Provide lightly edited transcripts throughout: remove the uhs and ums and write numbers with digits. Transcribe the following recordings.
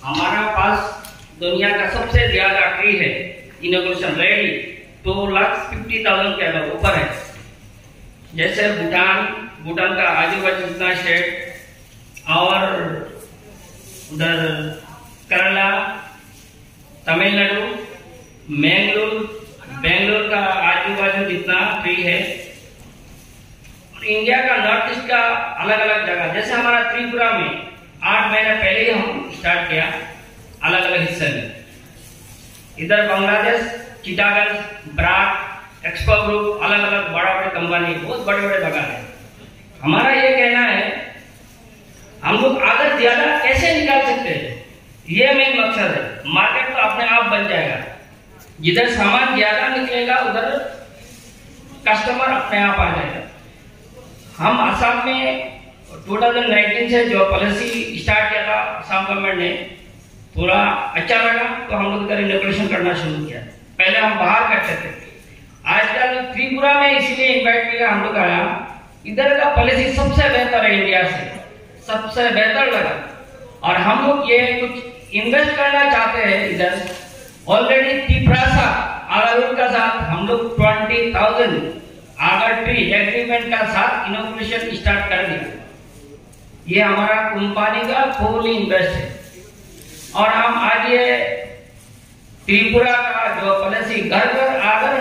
हमारा पास दुनिया का सबसे ज्यादा ट्री है इनोग्रेशन रेडी 2,50,000 के ऊपर है। जैसे भूटान का आजू बाजू जितना स्टेट और उधर केरला, तमिलनाडु, बेंगलोर का आजू बाजू जितना ट्री है, और इंडिया का नॉर्थ ईस्ट का अलग अलग जगह, जैसे हमारा त्रिपुरा में 8 महीने पहले ही हम स्टार्ट किया अलग अलग हिस्से में। इधर बांग्लादेश, चिटागंज, ब्राक, एक्सपो ग्रुप, अलग अलग बड़े कंपनी, बहुत बड़े जगह है। हमारा ये कहना है हम लोग आगे ज्यादा कैसे निकाल सकते हैं, ये मेन मकसद है। मार्केट तो अपने आप बन जाएगा, जिधर सामान ज्यादा निकलेगा उधर कस्टमर अपने आप आ जाएगा। हम असम में 2019 से जो पॉलिसी स्टार्ट किया था असम गवर्नमेंट ने, पूरा अच्छा लगा तो हम लोग इधर इनोग्रेशन करना शुरू किया। पहले हम बाहर करते थे, आजकल त्रिपुरा में इसलिए इन्वाइट किया हम लोग आया। इधर का पॉलिसी सबसे बेहतर है, इंडिया से सबसे बेहतर लगा, और हम लोग ये कुछ इन्वेस्ट करना चाहते हैं इधर। ऑलरेडी त्रिपुरा आगरा का साथ हम लोग 20,000 आगर ट्री एग्रीमेंट का साथ इनोग्रेशन स्टार्ट कर दिया। ये हमारा कंपनी का फुल इन्वेस्ट है, और हम आज ये त्रिपुरा का जो पॉलिसी घर घर आगर,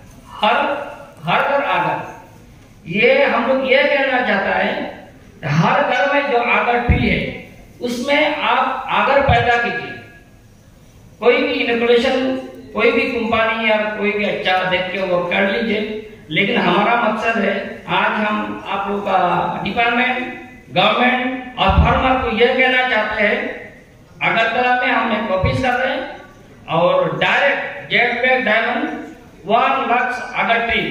हर घर आगर, ये हम लोग ये कहना चाहता है हर घर में जो आगर ट्री है उसमें आप आगर पैदा कीजिए। कोई भी इनोग्रेशन, कोई भी कंपनी या कोई भी अच्छा देख के वो कर लीजिए, लेकिन हमारा मकसद है आज हम आप लोग का डिपार्टमेंट, गवर्नमेंट और फार्मर को यह कहना चाहते हैं अगरतला में हम एक ऑफिस कर रहे हैं और direct jet black diamond 1 lakh agar tree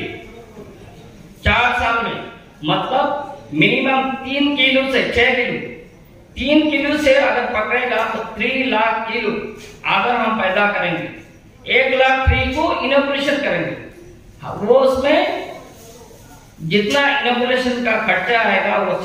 4 साल में, मतलब मिनिमम 3 किलो से 6 किलो, 3 किलो से अगर पकड़ेगा तो 3 लाख किलो आगर हम पैदा करेंगे। 1 लाख ट्री को इनोग्रेशन करेंगे। वो उसमें जितना इनोग्रेशन का खर्चा आएगा वो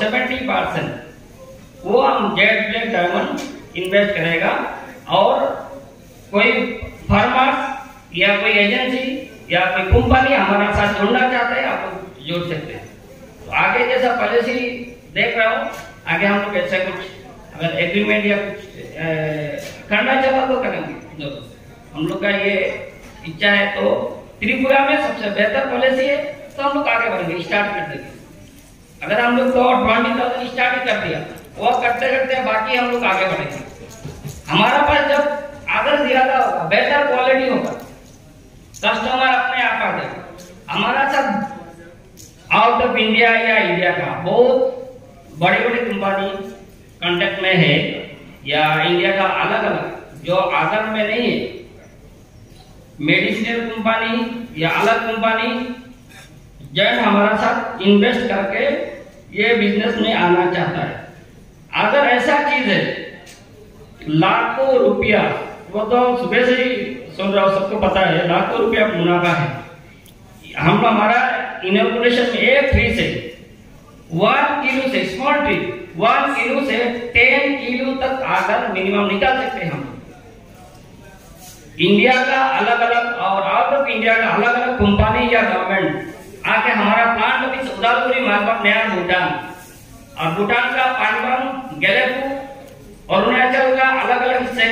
70% वो हम जेट ब्लैक डायमंड इन्वेस्ट करेगा, और कोई फार्मर्स या कोई एजेंसी या कोई कंपनी हमारा साथ जुड़ना चाहते हैं, आप लोग जुड़ सकते हैं। तो आगे जैसा पॉलिसी देख रहा हूँ, आगे हम लोग ऐसा कुछ अगर एग्रीमेंट या कुछ करना चाहता तो करेंगे। हम लोग का ये इच्छा है, तो त्रिपुरा में सबसे बेहतर पॉलिसी है, तो हम लोग आगे बढ़ेंगे, स्टार्ट कर देंगे। अगर हम लोग तो 20,000 स्टार्ट कर दिया, वो करते करते बाकी हम लोग आगे बढ़ेंगे। हमारा पास जब आगर ज्यादा होगा, बेहतर क्वालिटी होगा, कस्टमर अपने आप आ जाएगा। हमारा सब आउट ऑफ इंडिया या इंडिया का बहुत बड़ी कंपनी कांटेक्ट में है, या इंडिया का अलग अलग जो आगर में नहीं है, मेडिसिनल कंपनी या अलग कंपनी जैन हमारा साथ इन्वेस्ट करके ये बिजनेस में आना चाहता है। अगर ऐसा चीज है लाखों रुपया, वो तो सुबह से ही सुन रहा हूं, सबको पता है लाखों रुपया मुनाफा है। हम हमारा इनोग्रेशन में एक ट्री से 1 किलो से स्मॉल ट्री 1 किलो से 10 किलो तक आकर मिनिमम निकाल सकते हैं हम। इंडिया का अलग अलग और आउट ऑफ इंडिया का अलग अलग कंपनी या गवर्नमेंट आके हमारा प्लांट अभी उदालपुरी मार्केट नया भूटान, और भूटान का पांडवम, गेलेपू, अरुणाचल का अलग अलग हिस्से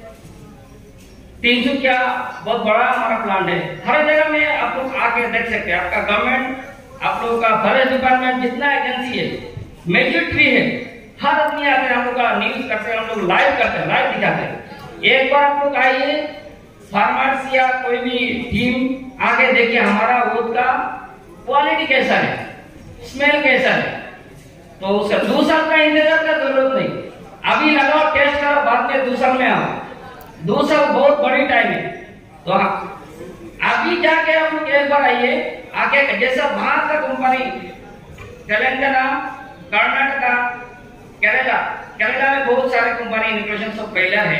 300 क्या बहुत बड़ा हमारा प्लांट है। हर जगह में आप लोग आके देख सकते हैं। आपका गवर्नमेंट, आप लोग का फॉरेस्ट डिपार्टमेंट, जितना एजेंसी है, मेजॉरिटी है, हर आदमी आके हम लोग का न्यूज करते हैं, हम लोग लाइव करते हैं, लाइव दिखाते हैं। एक बार आप लोग आइए, फार्मर्स या कोई भी टीम आगे देखिए हमारा वोट का क्वालिटी कैसा है, स्मेल कैसा है, तो उसका 2 साल का इंतजार का जरूरत नहीं। अभी लगाओ, टेस्ट करो, बाद में 2 साल में आओ। 2 साल बहुत बड़ी टाइम है, तो अभी जाके हम लोग एक बार आइए आके, जैसा बाहर का कंपनी तेलंगाना, कर्नाटका, केरला में बहुत सारे कंपनी इनोग्रेशन सब पहला है,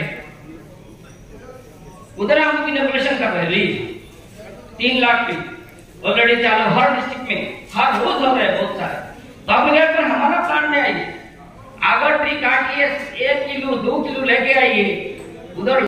उधर हम लोग इनोग्रेशन कर रहे हैं। 3 लाख की ऑलरेडी चालू हर डिस्ट्रिक्ट में, हर रोज हो रहे हैं बहुत सारे। तो आप लोग हमारा प्लांट में आइए, अगर ट्री काटिए 1 किलो 2 किलो लेके आइए, चाहिए